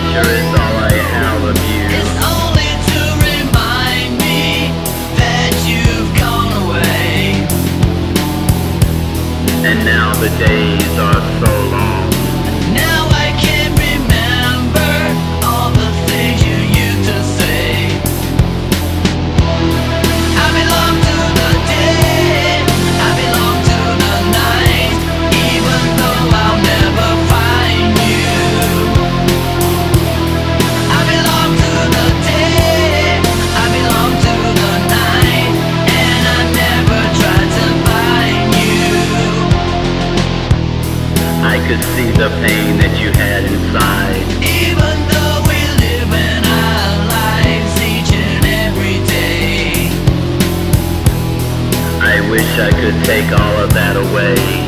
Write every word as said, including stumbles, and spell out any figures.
picture is all I have of you. It's only to remind me that you've gone away. And now the days are so long. Now I can't remember all the things you used to say. I belong to the day, I belong to the night, even though I'll never find you. I belong to the day, I belong to the night, and I never tried to find you. I could see the pain that you had inside. Even though we live in our lives each and every day, I wish I could take all of that away.